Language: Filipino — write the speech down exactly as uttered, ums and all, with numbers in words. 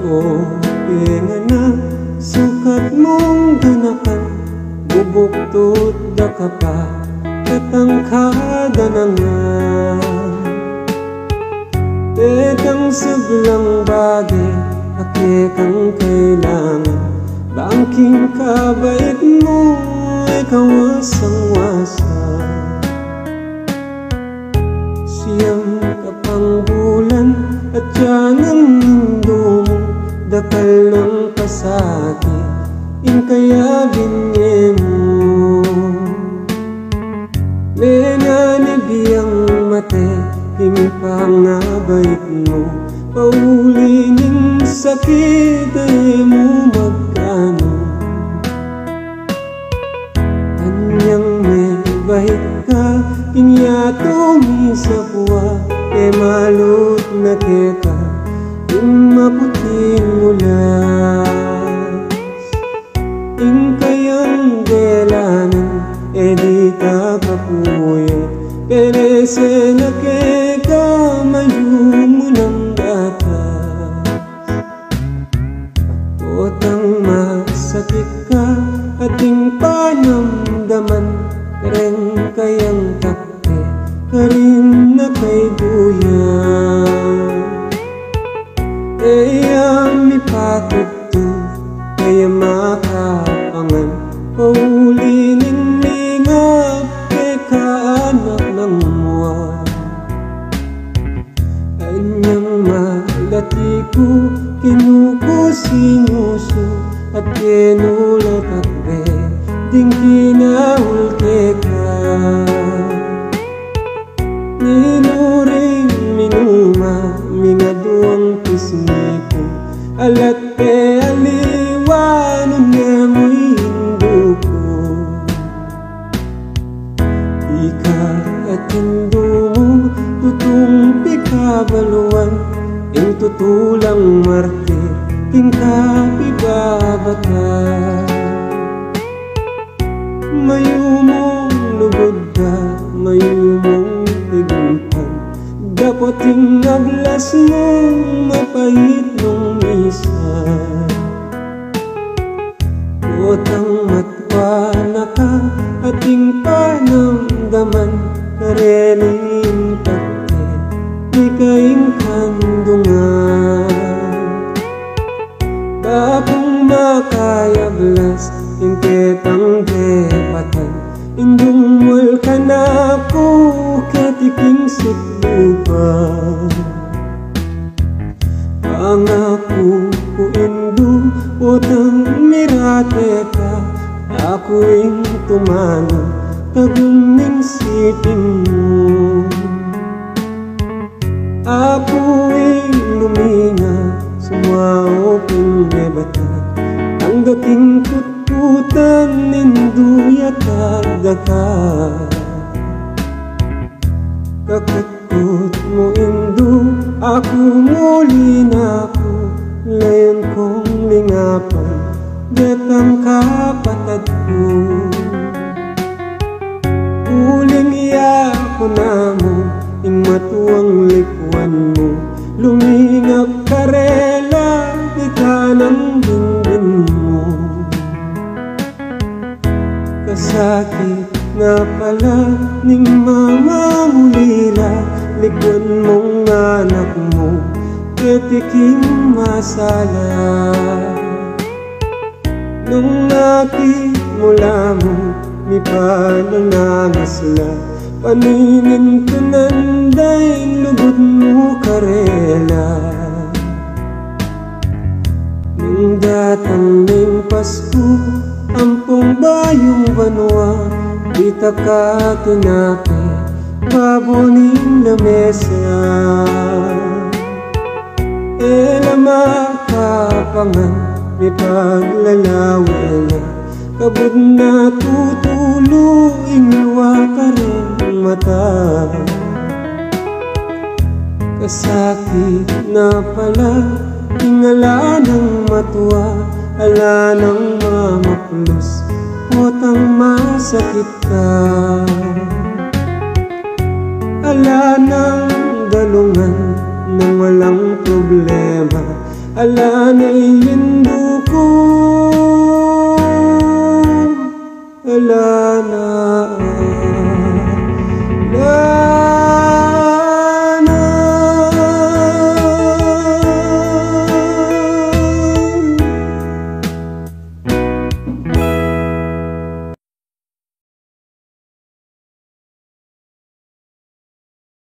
ko pinga na sukat mong ganakan, bubuktot da ka pa katangkada na nga. Petang sablang bagay ake kang kailangan, bangking kabait mo ay kawasang-wasa. Siyang kapang bulan at yan ang mundo mo, dakal ng pasakit in kaya binye mo. Menanibiyang mate hing pangabait mo, paulinin sakit ay mo magkano. Kanyang may bahit ka kinyato mi sa kuwa, e malut na keka in maputing ulas. In kayang delanan e di ka kapuyot, perese na keka mayumo ng gatas. Potang masakit ka ating panamdaman, kareng kayang takte karin na kay duyan. Kaya mipatuto kaya makapangan, paulinin lingap kay kaanak ng muwan. Kanyang malati ko kinuko sinuso at kinulat akbe ding kinahulke ka. Ninuring minuma mingaduang pisniko, alat pe aliwanon nga mo'y hindo ko. Ika at hindo mo tutong pikabaluan, ing tutulang marte king kapibabata. Mayumong lugod ka, mayumong tigumpan, dapating aglas mong mapait nung minsan. Kotang matwa na ka ating panamdaman, kareling pagte di kaing kandungan. Bakong makayablas ingketang depatan, indung mul ka na ko ketiking sutlupan. Pangako ko indu potang mirate ka, ako'y tumano taguming sipin mo. Ako'y luminga sumao pinebatan, ang dating kutkutan ninduya tagdaka. Kakutkut mo indu ako muli na ako, layon kong lingapan detang kapatad ko. Uling iya ko na mo ing matuang likuan mo, lumingap karela di ka ng dingdin mo. Kasakit na pala ning mamamulira, likuan mong anak mo ketiking masala. Nung nakimula mo mi pananangasla, paningin ko nanday lugod mo karela. Nung datang ning Pasko ampong bayong banwa, kita ka tinape baboning lamesa. Ela makapangan may paglalawela, kabud na tutulo ingwa ka rin mata. Kasakit na pala ingala ng matuwa, ala ng mamaplos potang masakit ka. Ala ng dalungan nang walang problema, ala na'y hinduko, ala na.